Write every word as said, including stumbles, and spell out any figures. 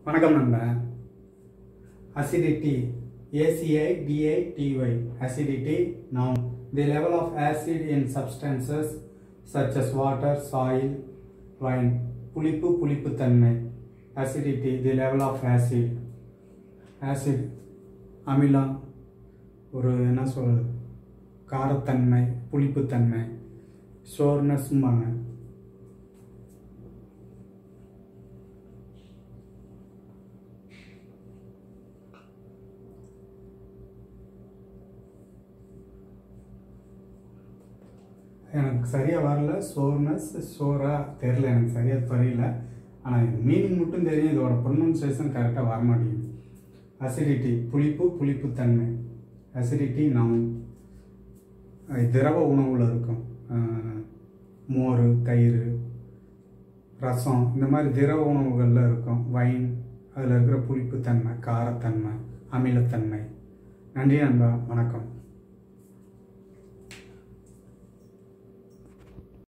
வணக்கம் நண்பா. Acidity, A C I D I T Y, acidity, noun, the level of acid in substances such as water, soil, wine. புளிப்பு புளிப்பு தன்மை. Acidity, the level of acid. Acid, அமிலம், ஒரு என்ன சொல்றது, காரத்தன்மை, புளிப்புத்தன்மை, சோர்னஸ்மாங்க. எனக்கு சரியாக வரல, சோர்னஸ் சோரா தெரில, எனக்கு சரியாக தெரியல. ஆனால் இது மீனிங் மட்டும் தெரியும், இதோட ப்ரொனன்சியேஷன் கரெக்டாக வரமாட்டேங்குது. அசிடிட்டி புளிப்பு புளிப்புத்தன்மை. அசிடிட்டி நவுன், திரவ உணவில் இருக்கும். மோர், தயிர், ரசம், இந்த மாதிரி திரவ உணவுகளில் இருக்கும். வைன், அதில் இருக்கிற புளிப்புத்தன்மை, காரத்தன்மை, அமிலத்தன்மை. நன்றி நண்பா, வணக்கம்.